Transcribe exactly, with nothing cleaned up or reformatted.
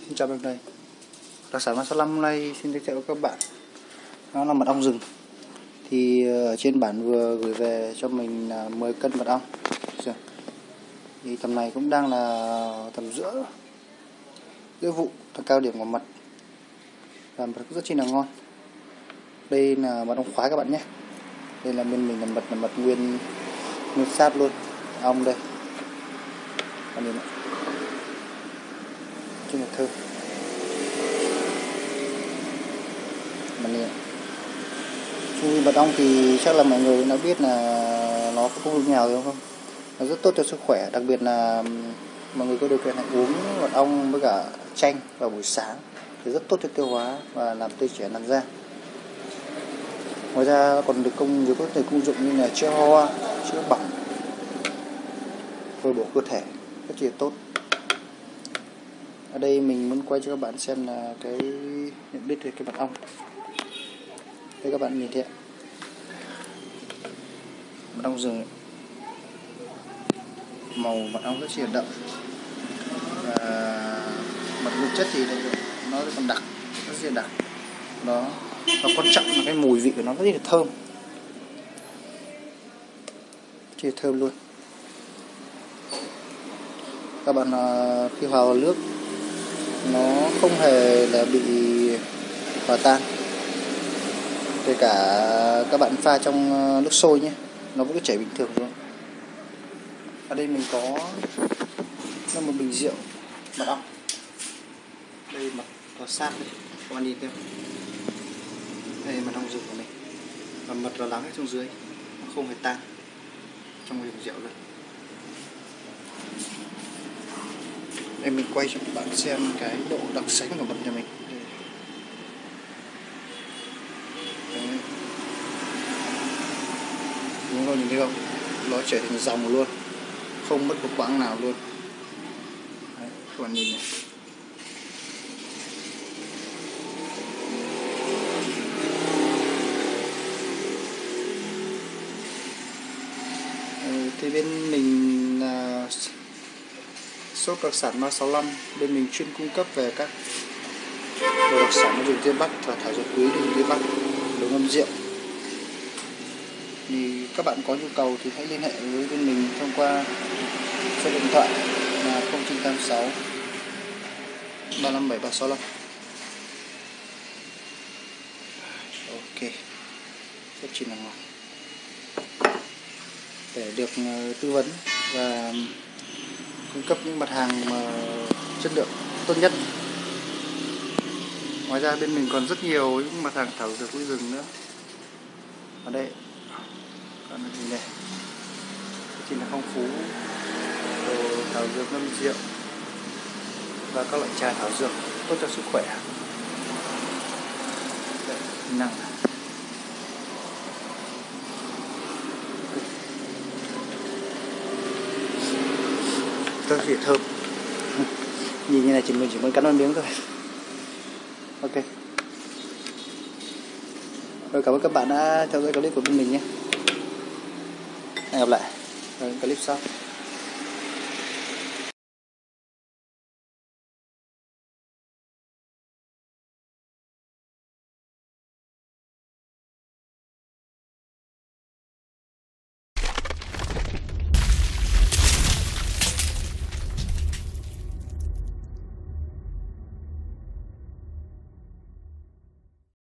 Xin chào em đây. Đặc sản Ba Sáu Năm hôm nay xin giới thiệu các bạn nó là mật ong rừng. Thì ở trên bản vừa gửi về cho mình là mười cân mật ong. Thì tầm này cũng đang là tầm giữa giữa vụ cao điểm của mật và mật rất chi là ngon. Đây là mật ong khoái các bạn nhé. Đây là bên mình là mật là mật nguyên nguyên sáp luôn. Ong đây. Bạn nhìn ạ. Rất là thơm. Bạn nhìn ạ. Chung mật ong thì chắc là mọi người đã biết là nó có công dụng nào rồi không? Nó rất tốt cho sức khỏe, đặc biệt là mọi người có điều kiện hãy uống mật ong với cả chanh vào buổi sáng thì rất tốt cho tiêu hóa và làm tươi trẻ làn da. Ngoài ra còn được công nhiều có thể công dụng như là chữa ho, chữa bỏng, hồi bổ cơ thể, rất là tốt. Ở đây mình muốn quay cho các bạn xem là cái nhận biết về cái mật ong. Đây các bạn nhìn thấy ạ, mật ong rừng ấy. Màu mật ong rất là đậm và mật nguyên chất thì nó còn đặc, rất là đặc đó. Và quan trọng là cái mùi vị của nó rất là thơm, rất là thơm luôn. Các bạn khi hòa vào nước nó không hề là bị hòa tan, kể cả các bạn pha trong nước sôi nhé, nó vẫn cứ chảy bình thường luôn. Ở đây mình có là một bình rượu mật ong. Đây mật có sát đây, các bạn nhìn thấy không? Đây mật ong rừng của mình, và mật nó lắng ở trong dưới, nó không hề tan trong bình rượu luôn. Đây mình quay cho các bạn xem cái độ đặc sánh của mật nhà mình. Đấy. Đúng không, nhìn thấy không? Nó chảy thành dòng luôn, không mất một quãng nào luôn. Đấy, các bạn nhìn này. Ừ, thì bên mình là shop đặc sản Ba Sáu Năm, bên mình chuyên cung cấp về các đồ đặc sản ở vùng Tây Bắc và thảo dược quý vùng Tây Bắc, đồ ngâm rượu. Thì các bạn có nhu cầu thì hãy liên hệ với bên mình thông qua số điện thoại là không chín tám sáu ba năm bảy ba sáu năm. Ok, rất chi là ngon. Để được tư vấn và cung cấp những mặt hàng mà chất lượng tốt nhất. Ngoài ra bên mình còn rất nhiều những mặt hàng thảo dược quý rừng nữa. Ở đây còn gì này, chỉ là phong phú đồ thảo dược ngâm rượu và các loại trà thảo dược tốt cho sức khỏe. Đây, năng rất là thơm. Nhìn như này chỉ mình chỉ muốn cắn một miếng thôi. Ok. Rồi, cảm ơn các bạn đã theo dõi clip của bên mình nhé. Hẹn gặp lại ở clip sau.